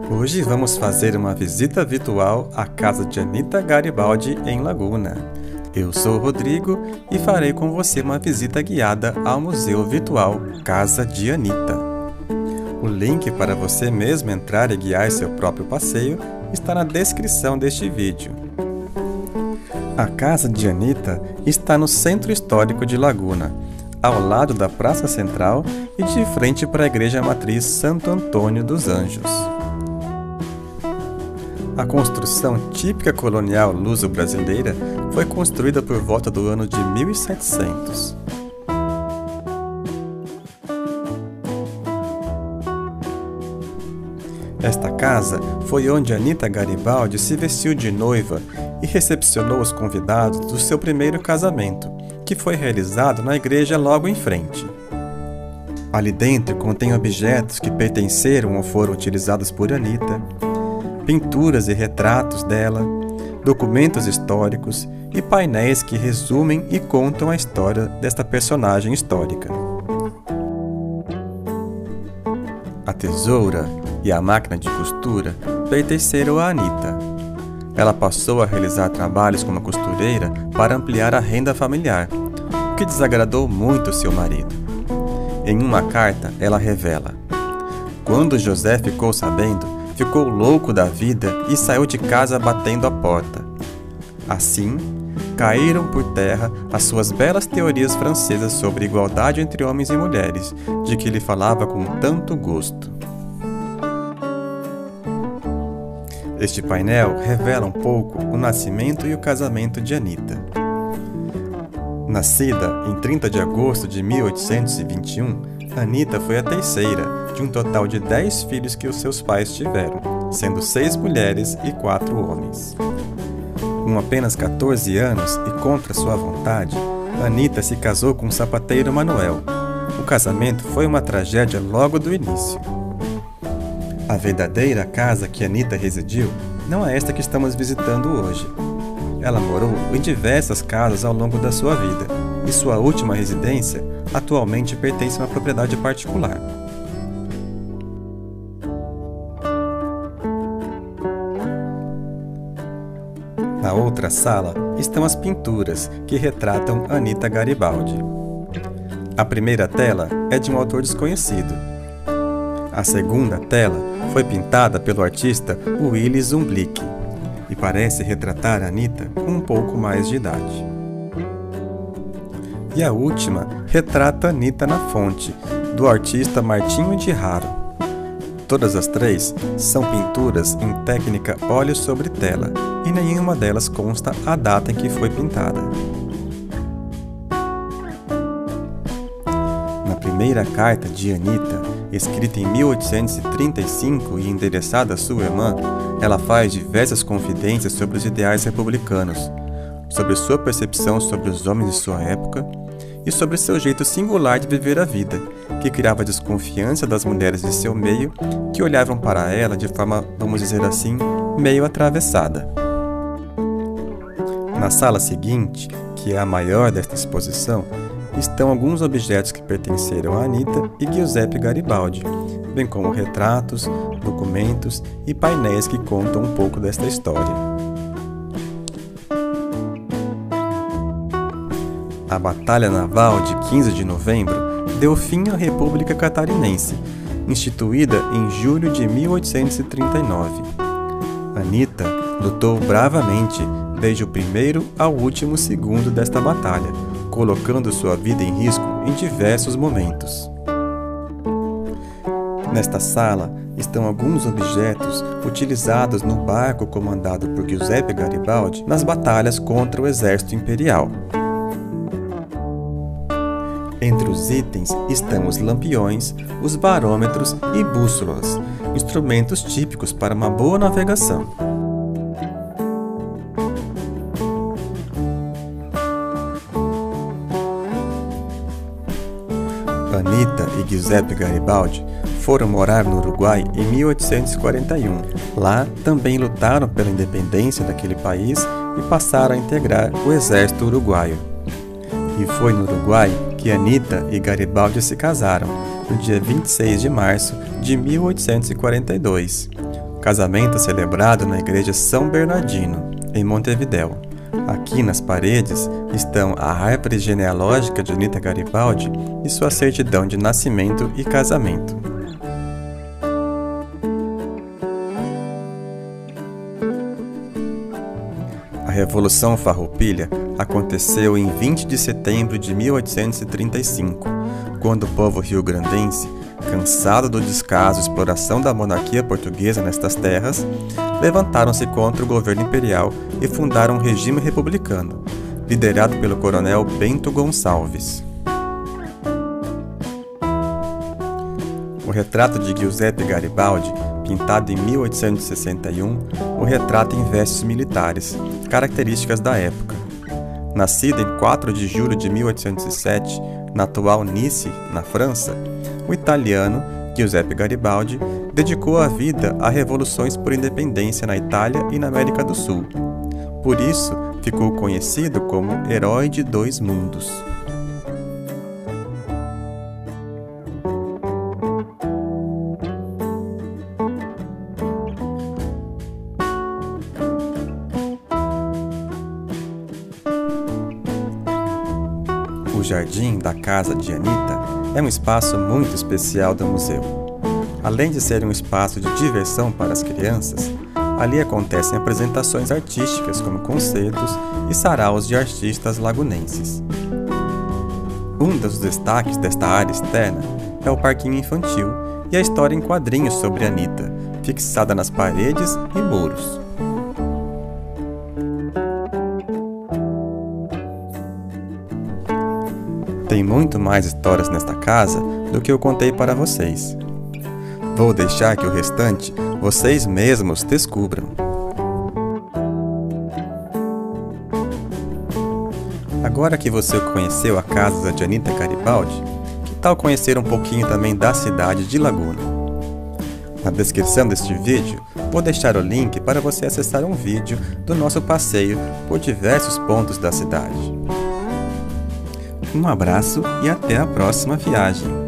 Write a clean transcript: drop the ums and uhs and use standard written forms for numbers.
Hoje vamos fazer uma visita virtual à casa de Anita Garibaldi em Laguna. Eu sou o Rodrigo e farei com você uma visita guiada ao Museu Virtual Casa de Anita. O link para você mesmo entrar e guiar seu próprio passeio está na descrição deste vídeo. A Casa de Anita está no Centro Histórico de Laguna, ao lado da Praça Central e de frente para a Igreja Matriz Santo Antônio dos Anjos. A construção típica colonial luso-brasileira foi construída por volta do ano de 1700. Esta casa foi onde Anita Garibaldi se vestiu de noiva e recepcionou os convidados do seu primeiro casamento, que foi realizado na igreja logo em frente. Ali dentro contém objetos que pertenceram ou foram utilizados por Anita, pinturas e retratos dela, documentos históricos e painéis que resumem e contam a história desta personagem histórica. A tesoura e a máquina de costura pertenceram a Anita. Ela passou a realizar trabalhos como costureira para ampliar a renda familiar, o que desagradou muito seu marido. Em uma carta, ela revela: "Quando José ficou sabendo, ficou louco da vida e saiu de casa batendo a porta. Assim, caíram por terra as suas belas teorias francesas sobre igualdade entre homens e mulheres, de que ele falava com tanto gosto." Este painel revela um pouco o nascimento e o casamento de Anita. Nascida em 30 de agosto de 1821, Anita foi a terceira de um total de 10 filhos que os seus pais tiveram, sendo 6 mulheres e 4 homens. Com apenas 14 anos e contra sua vontade, Anita se casou com o sapateiro Manuel. O casamento foi uma tragédia logo do início. A verdadeira casa que Anita residiu não é esta que estamos visitando hoje. Ela morou em diversas casas ao longo da sua vida, e sua última residência atualmente pertence a uma propriedade particular. Na outra sala estão as pinturas que retratam Anita Garibaldi. A primeira tela é de um autor desconhecido. A segunda tela foi pintada pelo artista Willy Zumblick e parece retratar Anita com um pouco mais de idade. E a última retrata Anita na fonte, do artista Martinho de Haro. Todas as três são pinturas em técnica óleo sobre tela, e nenhuma delas consta a data em que foi pintada. Na primeira carta de Anita, escrita em 1835 e endereçada à sua irmã, ela faz diversas confidências sobre os ideais republicanos, sobre sua percepção sobre os homens de sua época e sobre seu jeito singular de viver a vida, que criava desconfiança das mulheres de seu meio, que olhavam para ela de forma, vamos dizer assim, meio atravessada. Na sala seguinte, que é a maior desta exposição, estão alguns objetos que pertenceram a Anita e Giuseppe Garibaldi, bem como retratos, documentos e painéis que contam um pouco desta história. A Batalha Naval de 15 de novembro deu fim à República Catarinense, instituída em julho de 1839. Anita lutou bravamente desde o primeiro ao último segundo desta batalha, colocando sua vida em risco em diversos momentos. Nesta sala estão alguns objetos utilizados no barco comandado por Giuseppe Garibaldi nas batalhas contra o exército imperial. Entre os itens estão os lampiões, os barômetros e bússolas, instrumentos típicos para uma boa navegação. Anita e Giuseppe Garibaldi foram morar no Uruguai em 1841. Lá também lutaram pela independência daquele país e passaram a integrar o exército uruguaio. E foi no Uruguai que Anita e Garibaldi se casaram, no dia 26 de março de 1842, Casamento celebrado na Igreja São Bernardino, em Montevidéu. Aqui nas paredes estão a árvore genealógica de Anita Garibaldi e sua certidão de nascimento e casamento. A Revolução Farroupilha aconteceu em 20 de setembro de 1835, quando o povo rio-grandense, cansado do descaso e exploração da monarquia portuguesa nestas terras, levantaram-se contra o governo imperial e fundaram um regime republicano, liderado pelo coronel Bento Gonçalves. O retrato de Giuseppe Garibaldi, pintado em 1861, o retrata em vestes militares, características da época. Nascido em 4 de julho de 1807, na atual Nice, na França, o italiano Giuseppe Garibaldi dedicou a vida a revoluções por independência na Itália e na América do Sul. Por isso, ficou conhecido como Herói de Dois Mundos. O jardim da casa de Anita é um espaço muito especial do museu. Além de ser um espaço de diversão para as crianças, ali acontecem apresentações artísticas como concertos e saraus de artistas lagunenses. Um dos destaques desta área externa é o parquinho infantil e a história em quadrinhos sobre Anita, fixada nas paredes e muros. Tem muito mais histórias nesta casa do que eu contei para vocês. Vou deixar que o restante vocês mesmos descubram. Agora que você conheceu a casa de Anita Garibaldi, que tal conhecer um pouquinho também da cidade de Laguna? Na descrição deste vídeo, vou deixar o link para você acessar um vídeo do nosso passeio por diversos pontos da cidade. Um abraço e até a próxima viagem!